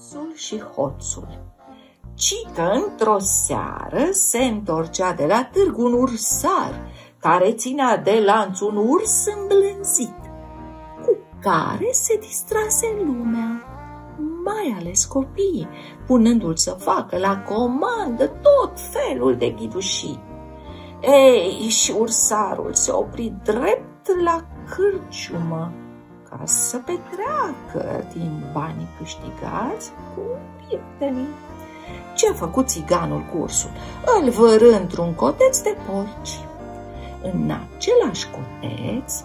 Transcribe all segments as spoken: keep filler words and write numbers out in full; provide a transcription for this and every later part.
ursul și hoțul. Ci că într-o seară se întorcea de la târg un ursar care ținea de lanț un urs îmblânzit, cu care se distrase lumea, mai ales copiii, punându-l să facă la comandă tot felul de ghidușii. Ei, și ursarul se opri drept la cârciumă ca să petreacă din banii câștigați cu prietenii. Ce a făcut țiganul cu ursul? Îl vără într-un coteț de porci. În același coteț,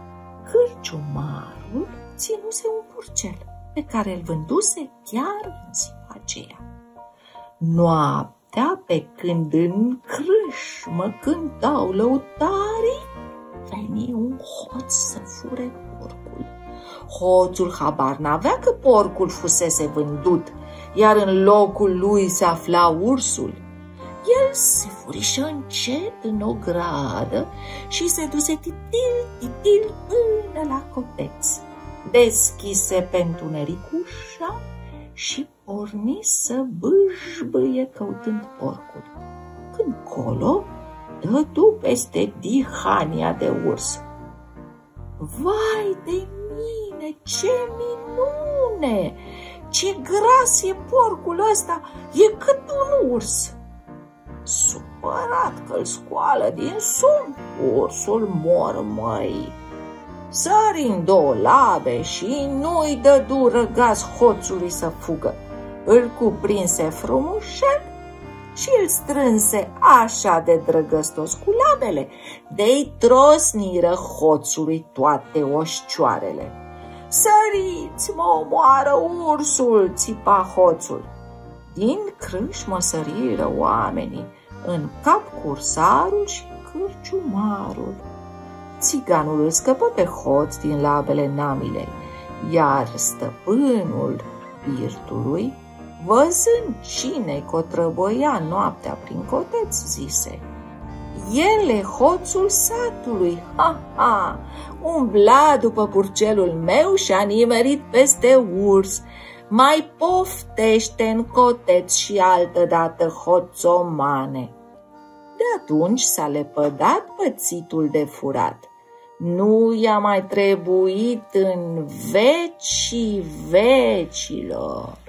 cârciumarul ținuse un purcel pe care îl vânduse chiar în ziua aceea. Noaptea, pe când în crâșmă cântau lăutarii, veni un hoț să fure porcul. Hoțul habar n-avea că porcul fusese vândut, iar în locul lui se afla ursul. El se furișă încet în o gradă și se duse titil, titil până la coteț. Deschise pe întuneric ușa și porni să bâșbâie căutând porcul. Când colo, dădu peste dihania de urs. Vai de mine, ce minune! Ce gras e porcul ăsta, e cât un urs! Supărat că-l scoală din somn, ursul mormăi. Sări în două labe și nu-i dădu răgaz hoțului să fugă. Îl cuprinse frumușel și îl strânse așa de drăgăstos cu labele, de-i trosniră hoțului toate oșcioarele. Săriți, mă omoară ursul, țipa hoțul. Din crâșmă săriră oamenii, în cap cursarul și cârciumarul. Țiganul îl scăpă pe hoț din labele namilei, iar stăpânul birtului, văzând cine cotrăbăia noaptea prin coteț, zise: El e hoțul satului, ha, ha, umbla după purcelul meu și-a nimerit peste urs. Mai poftește în coteț și altădată, hoțomane. De atunci s-a lepădat pățitul de furat. Nu i-a mai trebuit în vecii vecilor.